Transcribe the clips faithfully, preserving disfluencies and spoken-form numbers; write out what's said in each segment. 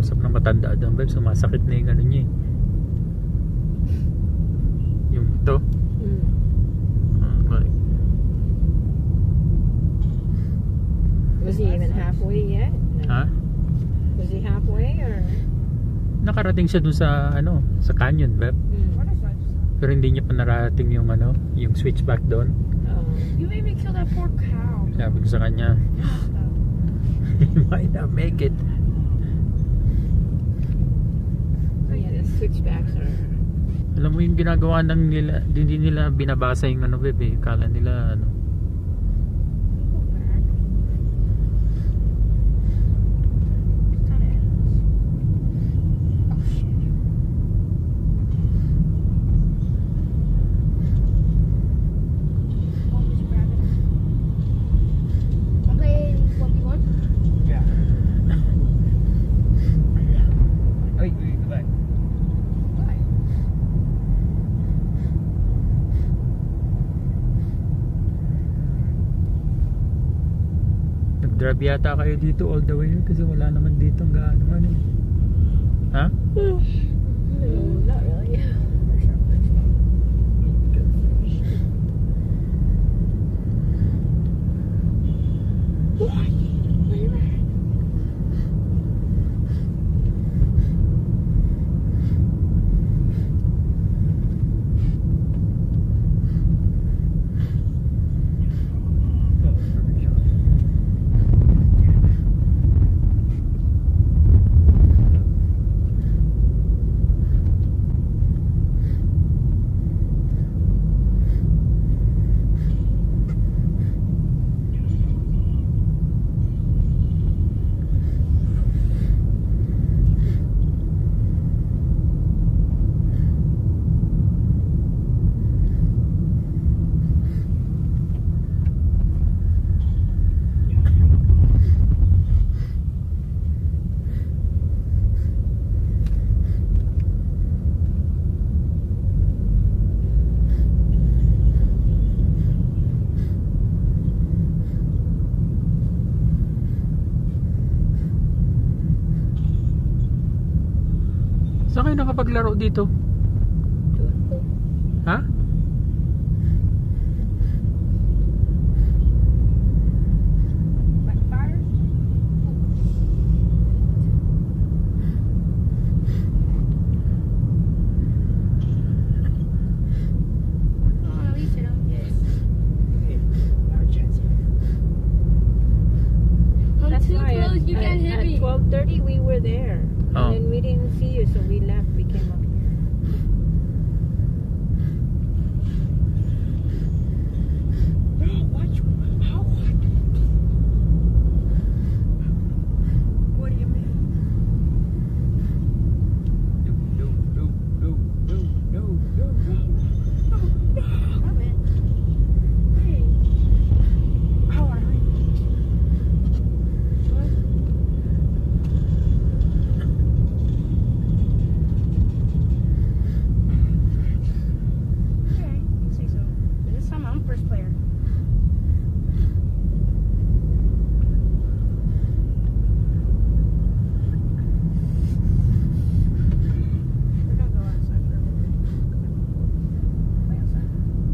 kausap ng matanda doon, babe, sumasakit na yung ano niya eh. Yung to. Mm. Okay. Was he even halfway yet? No. Ha? Was he halfway or? Nakarating siya dun sa ano, sa canyon, babe. Mm. Pero hindi niya pa narating yung ano, yung switchback doon. Oh. You made me kill that poor cow. Sabi ko sa kanya, he might not make it. Yeah, the switchbacks are. Alam mo yung ginagawa ng nila, hindi nila binabasa yung ano, bebe. Kala nila ano. Drive yata kayo dito all the way kasi wala naman dito ang gaano man eh. Ha? No, not really. Saan kayo nakapaglaro dito? Ha? Backfire? Oh, at least I don't get it. I'm That's too why close, at, you can't hit at, me. at twelve thirty we were there. Oh. And then we didn't see you, so we left. We came up here. No, watch. How hot? What do you mean? No, no, no, no, no, no, no. Stop it. Hey. How are you? Okay, you say so. This time I'm first player. We're gonna go outside for a little bit. Play outside.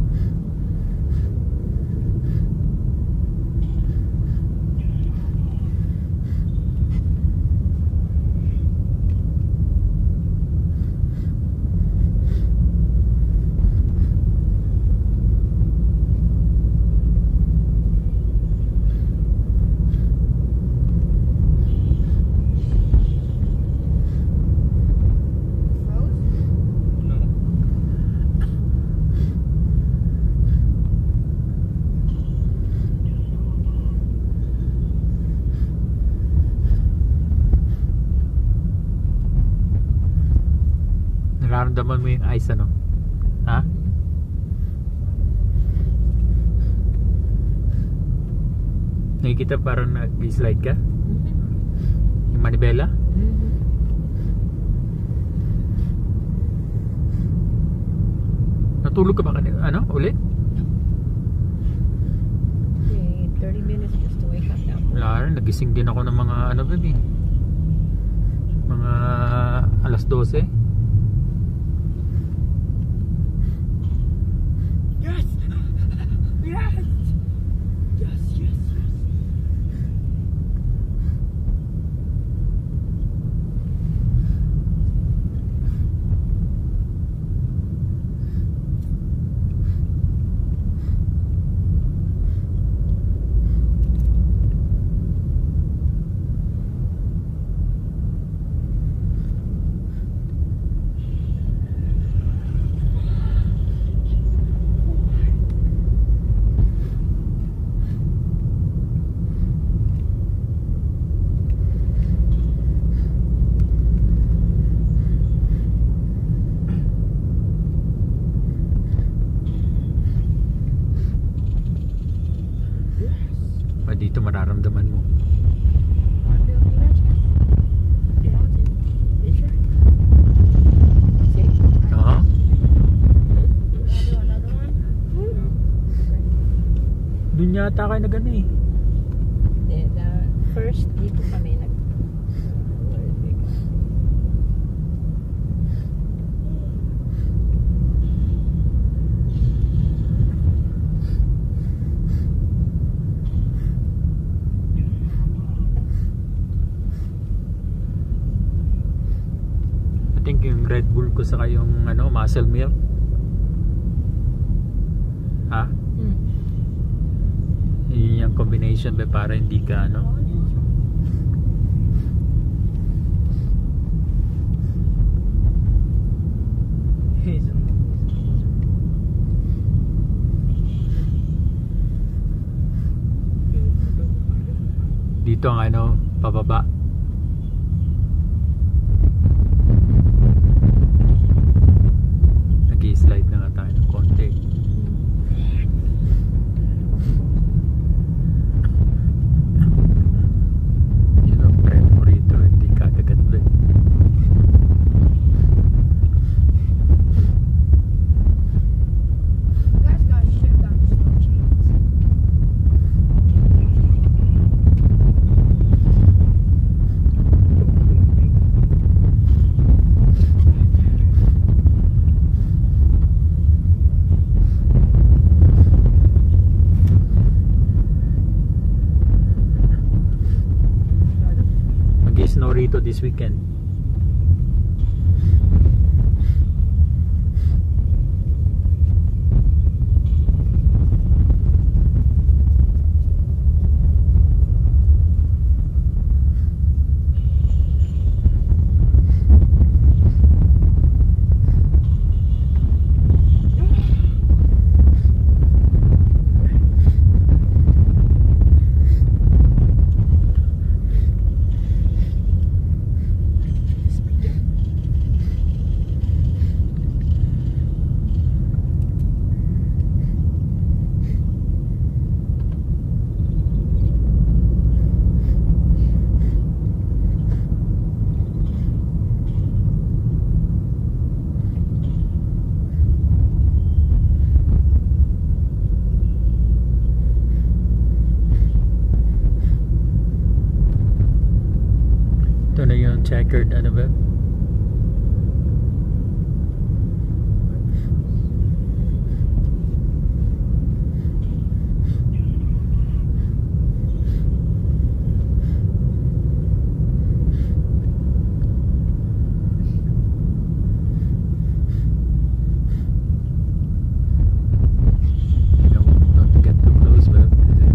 Nararamdaman mo yung ice ano? Ha? Nakikita parang nag-slide ka? Mm-hmm. Yung manibela? Mm-hmm. Natulog ka ba kanina? Ano? Ulit? Okay, thirty minutes just to wake up now. Wala rin, nagising din ako ng mga ano baby, mga alas dose. Yes! Yes! Yes, yes, yes. Pa dito mararamdaman mo. Want to do that check? You want to? You sure? See? Oo. Wanna do another one? Dun yata kayo na gano'n eh. Then, uh, first, dito kami nag... where did we go? I think yung Red Bull ko saka yung ano, muscle milk. Ha? Hmm. Yun yung combination ba para hindi ka ano. Dito ang ano, pababa. Nag-i-slide na nga tayo ng konti. Yun ang friend mo rito, hindi kakagat ba? Guys got shipped on slow chains. Mag-snow rito this weekend. Ito na yung checkered ano ba? Don't, don't get too close ba? Kasi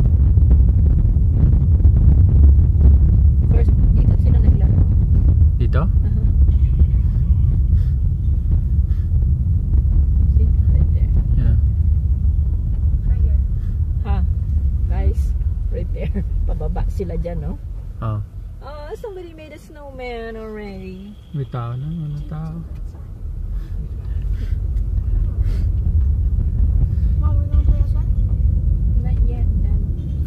First, dito sila naglaro. dito? Uh-huh. See? Right there. Yeah. Right here. Ha? Guys, right there. Pababa sila dyan, no? Oh. Oh, somebody made a snowman already. May tao na, ano tao? Mom, we're gonna play outside? Not yet, Dad.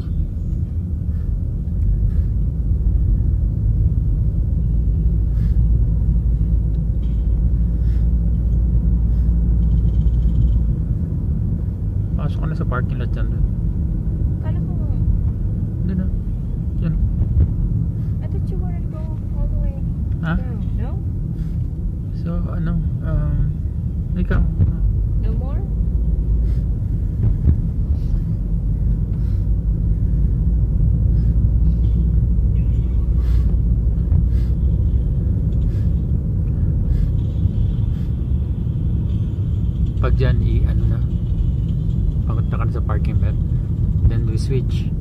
Pasok ka na sa parking lot dyan. Kala ko, Doon na. Yan. I thought you wanted to go all the way Ha? down, no? ano, um, ikaw. No more? Pag dyan, i-ano na, papunta ka na sa parking lot. Then we switch.